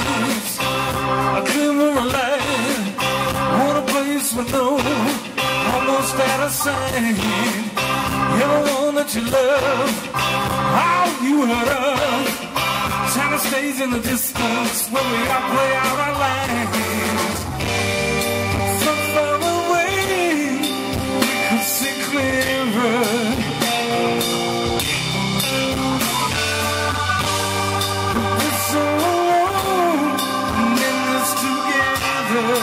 nights, a glimmer of light, want a place with no, almost out of sight. Everyone that you love, how you hurt us. China stays in the distance when we all play out our lives. So far away, we could see clearer. We're so alone, and in this together.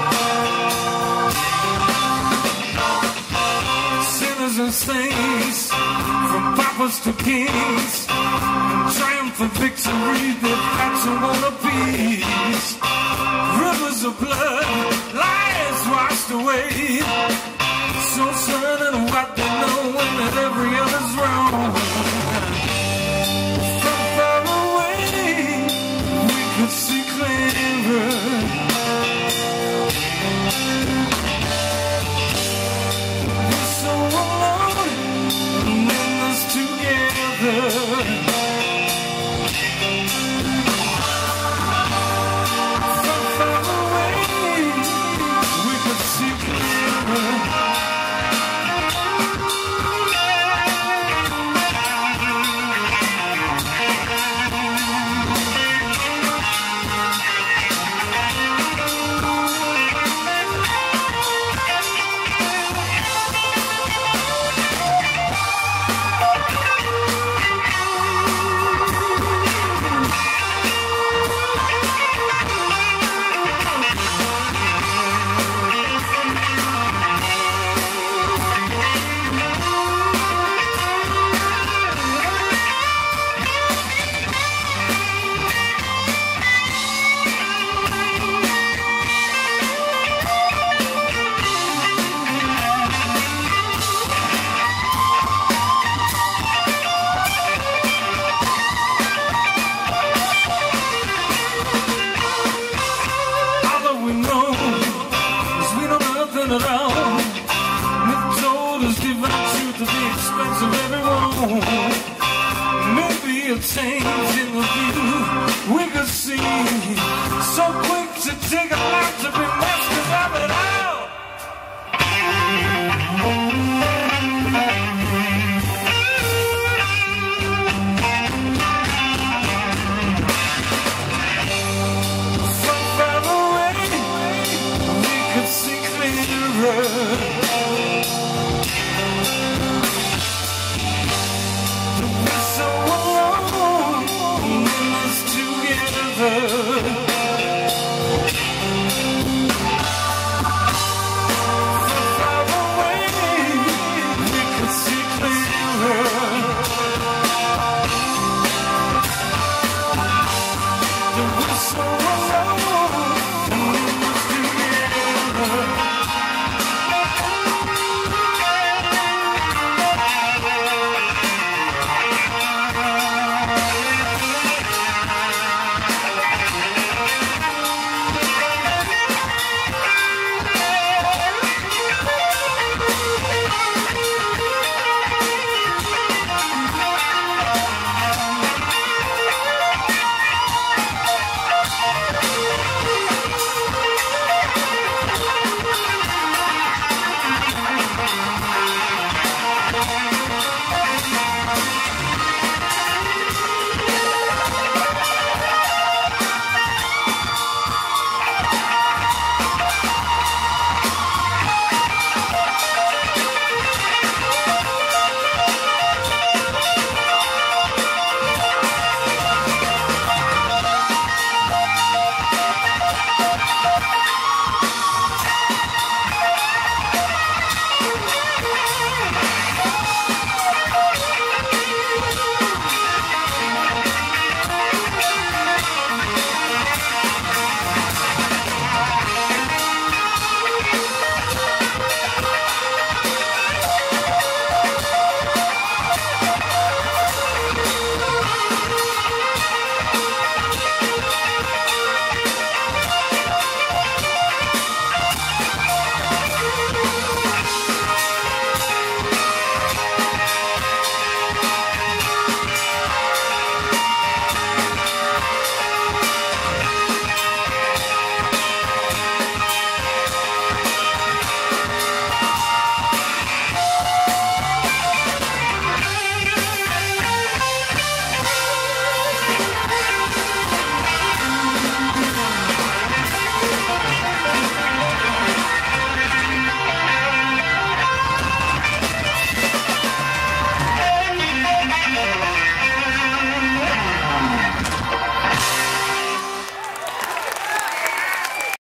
Sinners and saints, from paupers to kings, triumphant victory, they've got to want a peace. Rivers of blood, lies washed away, so certain of what they know and that every other's wrong. From far away, we could see clearer. We're so alone, and in this together. At all. Myth told us divine truth at the expense of everyone. Maybe a change in the view we could see. So quick to take a life to be masters of it all. So far away, we could see clearer. We're so alone in this together. So far away, we could see clearer. We're so alone.